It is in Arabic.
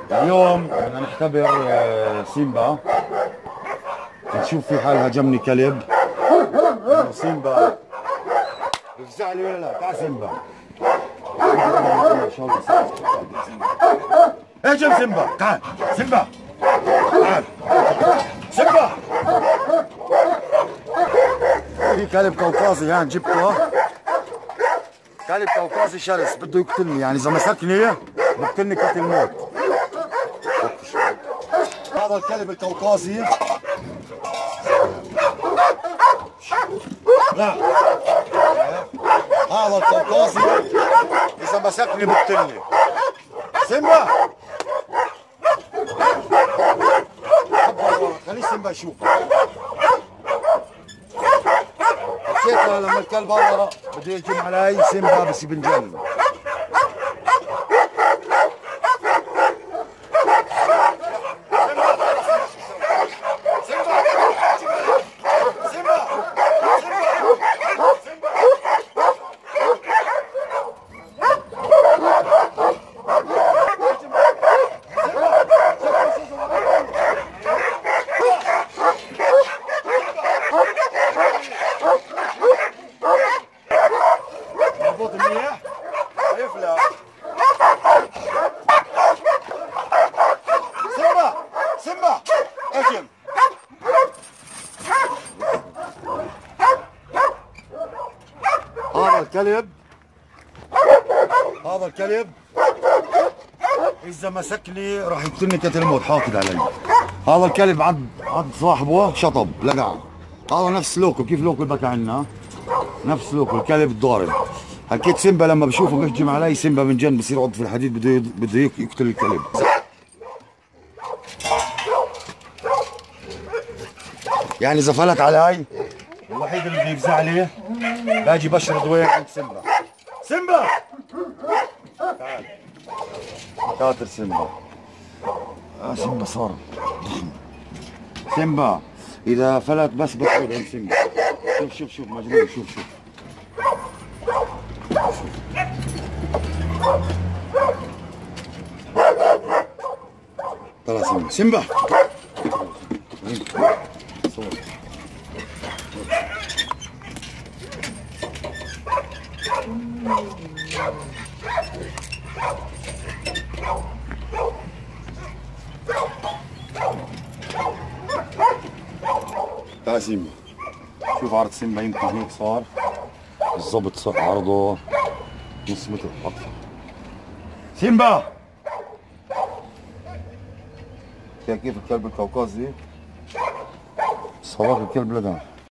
اليوم بدنا نختبر سيمبا. نشوف في حال هجمني كلب. سيمبا بفزع لي ولا لا؟ تعال سيمبا. اهجم سيمبا، تعال سيمبا، تعال سيمبا. في كلب قوقازي هان جبته، كلب قوقازي شرس بده يقتلني، يعني اذا مسكني بقتلني قتل موت. هذا الكلب القوقازي لا، هذا القوقازي اذا مسكني بقتلني. سيمبا خلي سيمبا يشوف. حسيت لما الكلب ورا بده يهجم علي سيمبا بس بنجن. مضبوط منيح؟ يفلح. سيمبا سيمبا اهجم. هذا الكلب إذا مسكني راح يقتلني قتل موت، حاقد علي. هذا الكلب عض صاحبه شطب لقع. هذا نفس لوكو، كيف لوكو بكى عنا؟ نفس لوكو الكلب الضارب. حكيت سيمبا لما بشوفه بيهجم علي سيمبا من جن بصير يعض في الحديد، بده يقتل الكلب. يعني إذا فلت علي الوحيد اللي بيفزع لي باجي بشرد وين عند سيمبا. سيمبا تعال شاطر سيمبا. سيمبا صار ضخم. سيمبا إذا فلت بس بطرد عند سيمبا. شوف مجنون. شوف طلع سيمبا. صور. تعال سيمبا، شوف عرض سيمبا يمكن هيك صار بالضبط، صار عرضه نص متر أكثر. سيمبا كيف الكلب القوقازي صواك الكلب لدى